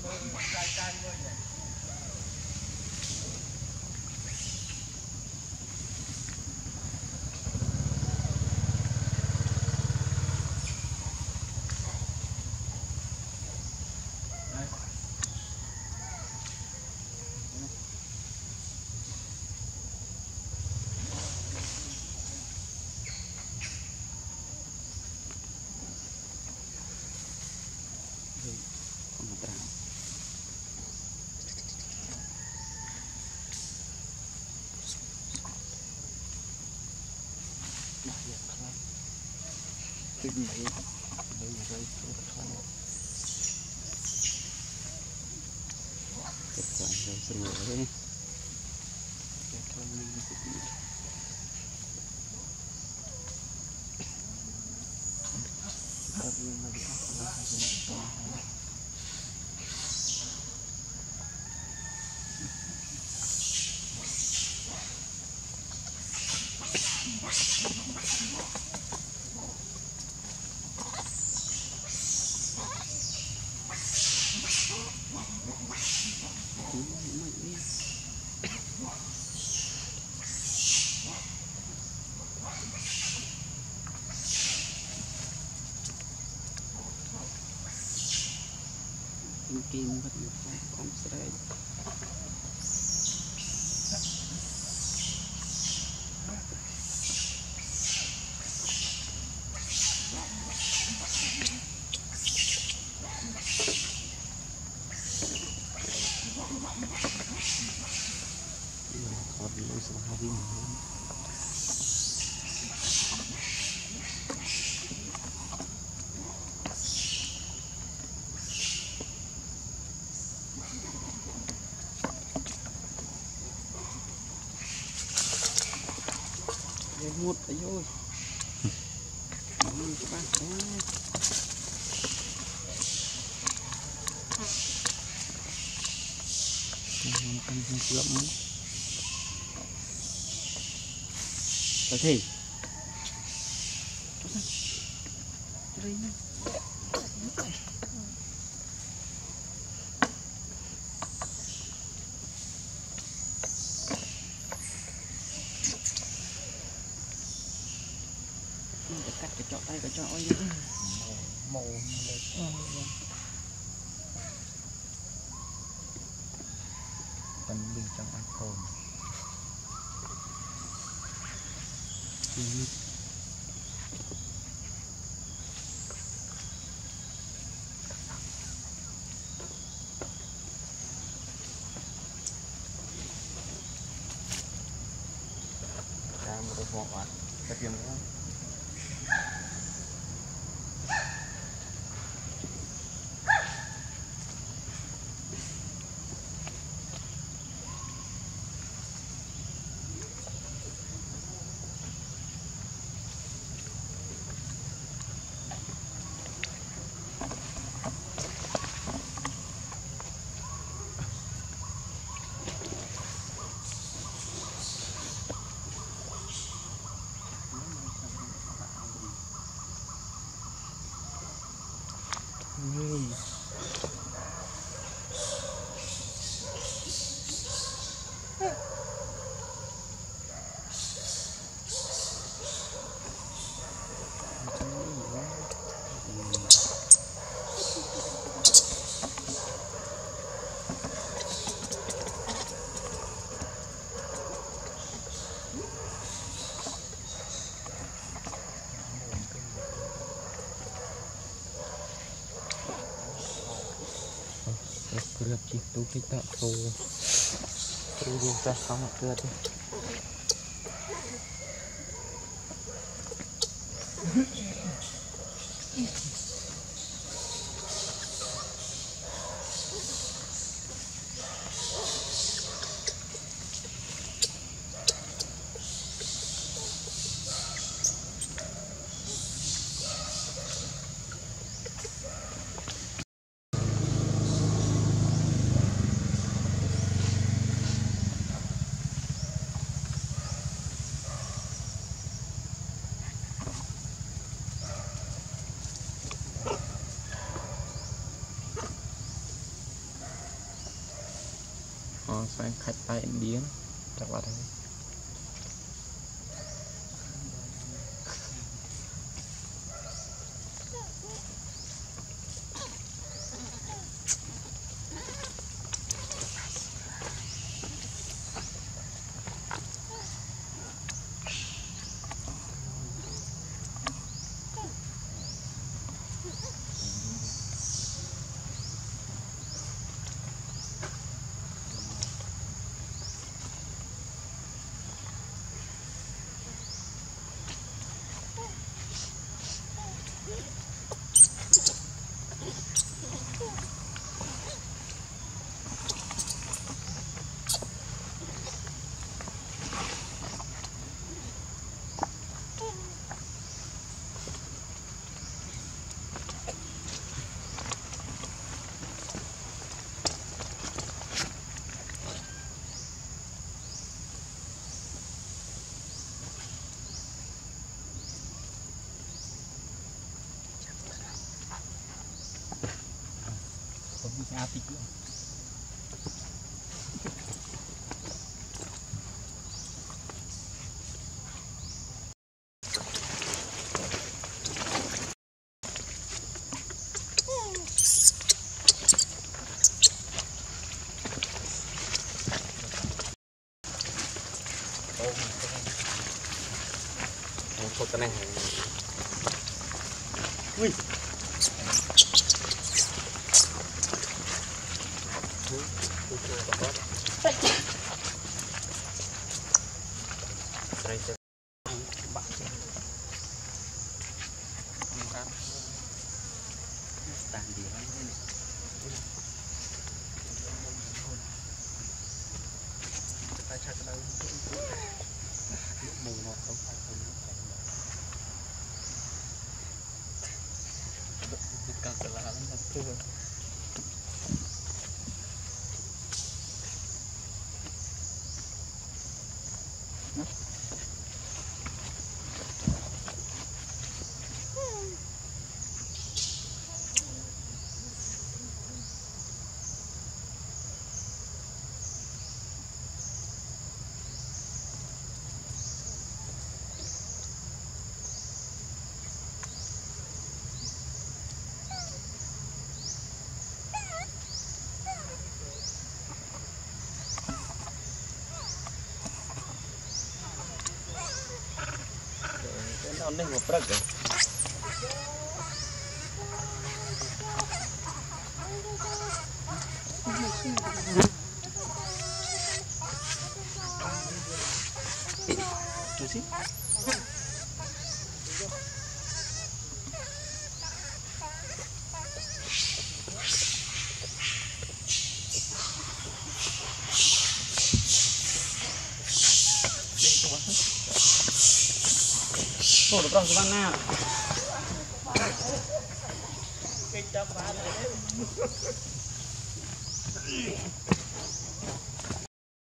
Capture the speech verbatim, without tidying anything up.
Cái gì vậy? Đây là đây không có thoáng. Cái thoáng rồi xin lỗi đấy. Cái thoáng mình cái gì? Cái viên này nó là cái gì? Kim vật được con sợi còn lối số hai viên một ấy ơi các bạn cần gì lắm có thể đây cắt cái chọ tay cái chọ ấy màu màu còn mình trong ăn cồn đang một cái vỏ cái tiền nữa Cướp chỉ tu cái tạ phô tu dùng ra không mà cướp đi Ờ, sang khách tay điếng chắc là thế. Atik luôn. Không có này. Ui. Ini ngoprek ya. Itu sih. Oh, udah perang kemana? Kecap banget.